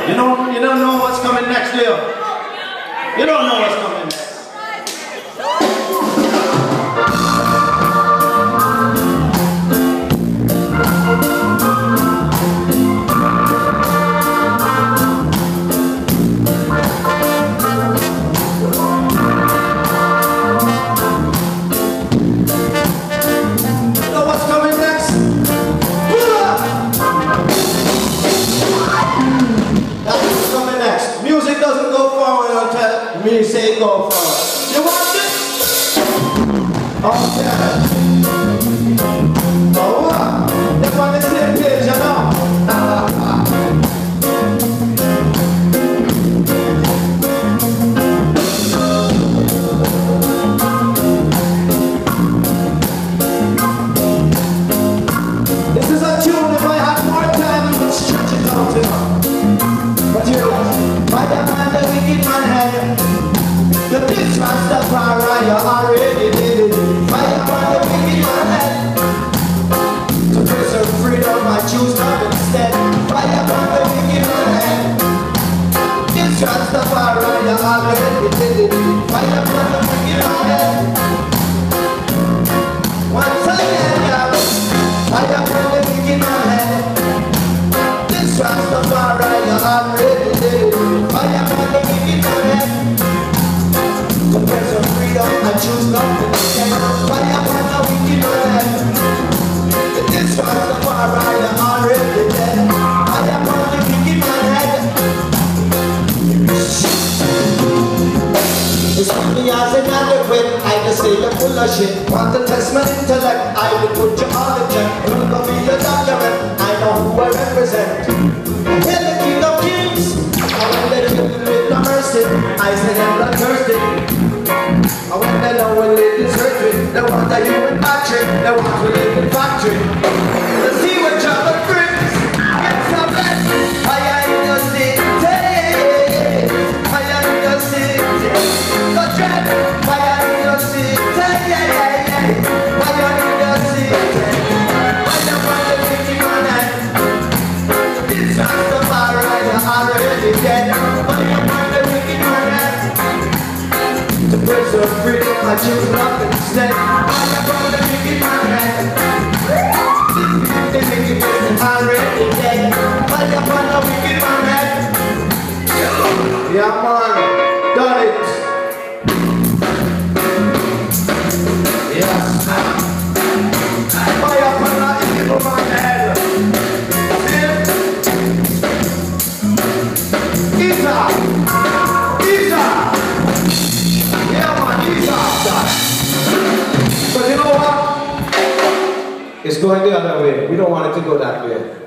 You don't know what's coming next, do you? You don't know what's coming next. Me say go forward. You want it? Okay. Oh, what? That's on the same page, you know? This is a tune. If I had more time, I would stretch it out, you know? But you know, by the man, the wicked man head. The bitch Rastafari, you already did it. Fire on the wicked man head. To preserve freedom, I choose not instead. Fire on the wicked man head. This Rastafari, you already did it. Fire on the wicked man head. Once again, yeah. Fire on the wicked man head. This Rastafari, you already did it. Fire on the wicked man head. There's a freedom, I choose not to stand. Fire upon the wicked man. This was the fire, I'm already dead. Fire upon the wicked man. It's funny as another way, I just say you're full of shit. Want to test my intellect, I will put you on the check. You're gonna be a document, I know who I represent. Hail the King of Kings, I want to kill you with no mercy. I say I'm bloodthirsty. I want to know when they desert me. They want a human factory. They want to live in factory. Let's see what trouble brings. Get some blessings. I am in the city. I am in the city. The dread. I am in the city. I am in the city. I am on the wicked man. This Rastafari, you're already dead. I am on the wicked man. To preserve freedom, I choose not instead. I am on the wicked man. The wicked man is already dead. I am on the wicked man. Yeah, man, done it. Yes. Fire upon the evil man. Isa. But you know what? It's going the other way. We don't want it to go that way.